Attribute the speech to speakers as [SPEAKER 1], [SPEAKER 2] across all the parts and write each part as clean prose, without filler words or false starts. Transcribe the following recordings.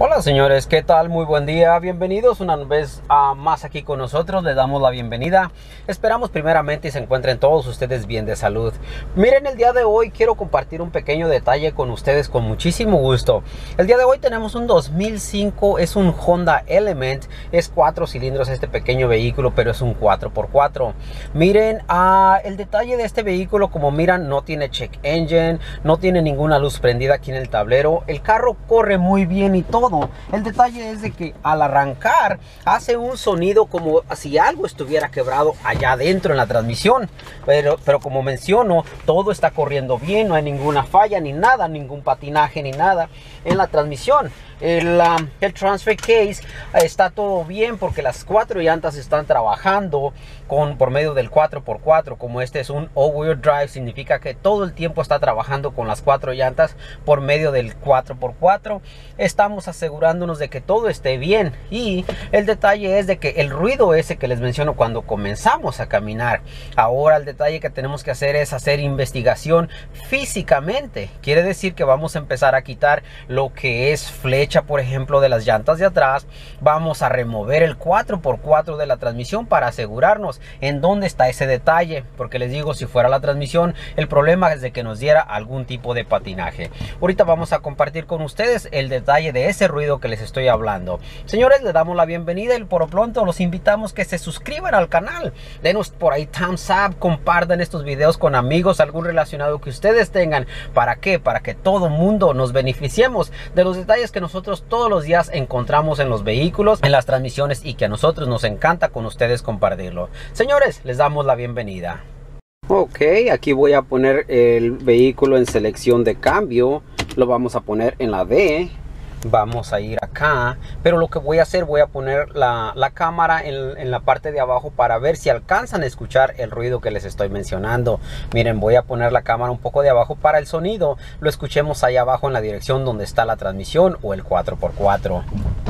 [SPEAKER 1] Hola señores, ¿qué tal? Muy buen día, bienvenidos una vez más aquí con nosotros, les damos la bienvenida. Esperamos primeramente se encuentren todos ustedes bien de salud. Miren, el día de hoy quiero compartir un pequeño detalle con ustedes con muchísimo gusto. El día de hoy tenemos un 2005, es un Honda Element, es 4 cilindros este pequeño vehículo, pero es un 4x4. Miren, el detalle de este vehículo, como miran, no tiene check engine, no tiene ninguna luz prendida aquí en el tablero. El carro corre muy bien y todo. El detalle es de que al arrancar hace un sonido como si algo estuviera quebrado allá adentro en la transmisión, pero como menciono, todo está corriendo bien, no hay ninguna falla ni nada, ningún patinaje ni nada en la transmisión. El transfer case está todo bien porque las 4 llantas están trabajando por medio del 4x4. Como este es un all-wheel drive, significa que todo el tiempo está trabajando con las 4 llantas por medio del 4x4. Estamos asegurándonos de que todo esté bien, y el detalle es de que el ruido ese que les menciono cuando comenzamos a caminar, ahora el detalle que tenemos que hacer es hacer investigación físicamente. Quiere decir que vamos a empezar a quitar lo que es flecha, por ejemplo, de las llantas de atrás. Vamos a remover el 4x4 de la transmisión para asegurarnos en dónde está ese detalle, porque les digo, si fuera la transmisión, el problema es de que nos diera algún tipo de patinaje. Ahorita vamos a compartir con ustedes el detalle de ese ruido que les estoy hablando. Señores, les damos la bienvenida y por lo pronto los invitamos que se suscriban al canal, denos por ahí thumbs up, compartan estos videos con amigos, algún relacionado que ustedes tengan. ¿Para qué? Para que todo mundo nos beneficiemos de los detalles que nosotros todos los días encontramos en los vehículos, en las transmisiones, y que a nosotros nos encanta con ustedes compartirlo. Señores, les damos la bienvenida. Ok, aquí voy a poner el vehículo en selección de cambio, lo vamos a poner en la D. Vamos a ir acá, pero lo que voy a hacer, voy a poner la cámara en la parte de abajo para ver si alcanzan a escuchar el ruido que les estoy mencionando. Miren, voy a poner la cámara un poco de abajo para el sonido lo escuchemos ahí abajo en la dirección donde está la transmisión o el 4x4.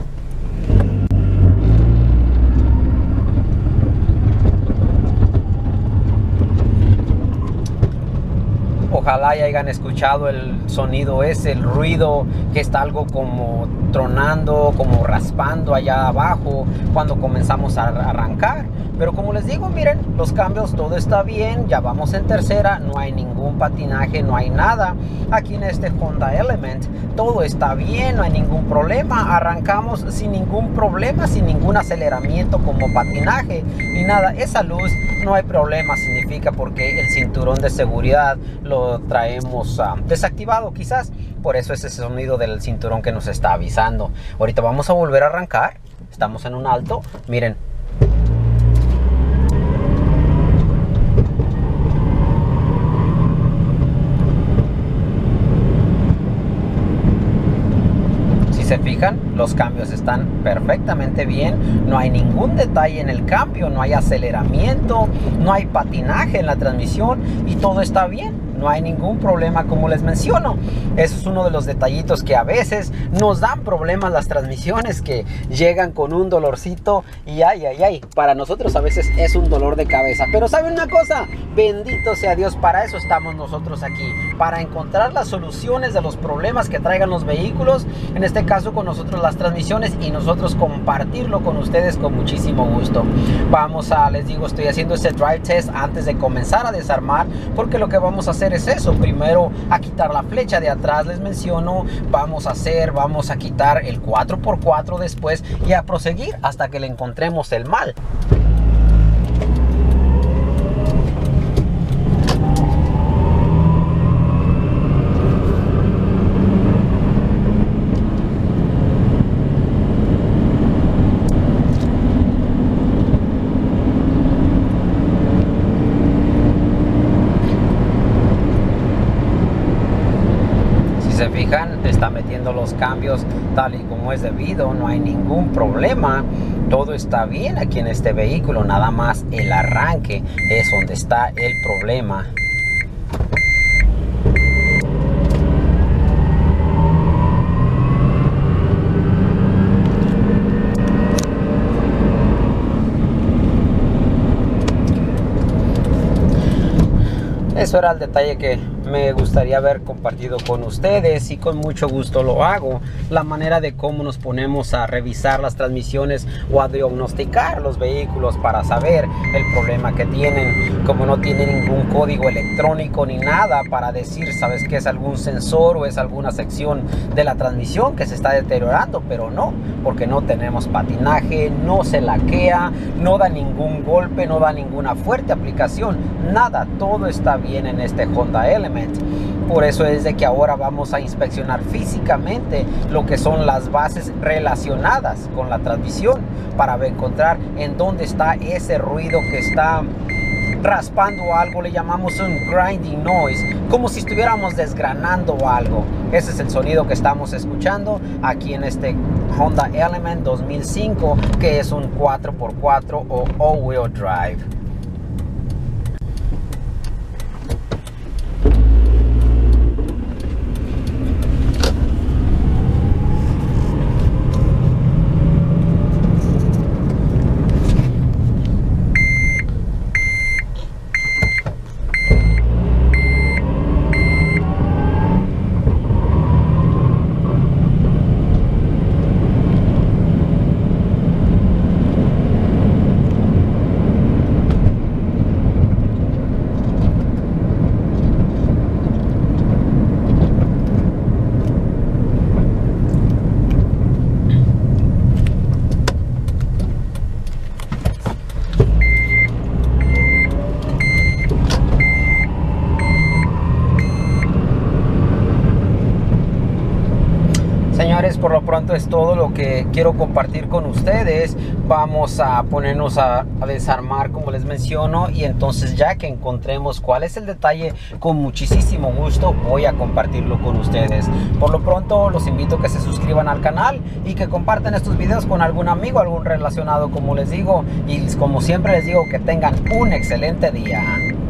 [SPEAKER 1] Ojalá ya hayan escuchado el sonido ese, el ruido que está algo como tronando, como raspando allá abajo cuando comenzamos a arrancar. Pero como les digo, miren, los cambios, todo está bien, ya vamos en tercera, no hay ningún patinaje, no hay nada. Aquí en este Honda Element todo está bien, no hay ningún problema. Arrancamos sin ningún problema, sin ningún aceleramiento como patinaje ni nada. Esa luz no hay problema, significa porque el cinturón de seguridad lo traemos desactivado quizás. Por eso es ese sonido del cinturón que nos está avisando. Ahorita vamos a volver a arrancar. Estamos en un alto, miren. Se fijan, los cambios están perfectamente bien, no hay ningún detalle en el cambio, no hay aceleramiento, no hay patinaje en la transmisión y todo está bien. No hay ningún problema, como les menciono. Eso es uno de los detallitos que a veces nos dan problemas las transmisiones, que llegan con un dolorcito y ay, para nosotros a veces es un dolor de cabeza. Pero ¿saben una cosa? Bendito sea Dios, para eso estamos nosotros aquí, para encontrar las soluciones de los problemas que traigan los vehículos, en este caso con nosotros las transmisiones, y nosotros compartirlo con ustedes con muchísimo gusto. Les digo, estoy haciendo ese drive test antes de comenzar a desarmar, porque lo que vamos a hacer es eso. Primero a quitar la flecha de atrás, les menciono, vamos a quitar el 4x4 después y a proseguir hasta que le encontremos el mal. Se fijan, está metiendo los cambios tal y como es debido, no hay ningún problema, todo está bien aquí en este vehículo, nada más el arranque es donde está el problema. Eso era el detalle que me gustaría haber compartido con ustedes, y con mucho gusto lo hago, la manera de cómo nos ponemos a revisar las transmisiones o a diagnosticar los vehículos para saber el problema que tienen. Como no tienen ningún código electrónico ni nada para decir, sabes que es algún sensor o es alguna sección de la transmisión que se está deteriorando, pero no, porque no tenemos patinaje, no se laquea, no da ningún golpe, no da ninguna fuerte aplicación, nada, todo está bien en este Honda Element. Por eso es de que ahora vamos a inspeccionar físicamente lo que son las bases relacionadas con la transmisión para encontrar en dónde está ese ruido que está raspando algo. Le llamamos un grinding noise, como si estuviéramos desgranando algo. Ese es el sonido que estamos escuchando aquí en este Honda Element 2005, que es un 4x4 o all-wheel drive. Señores, por lo pronto es todo lo que quiero compartir con ustedes. Vamos a ponernos a desarmar, como les menciono, y entonces ya que encontremos cuál es el detalle, con muchísimo gusto voy a compartirlo con ustedes. Por lo pronto los invito a que se suscriban al canal y que compartan estos videos con algún amigo, algún relacionado, como les digo, y como siempre les digo, que tengan un excelente día.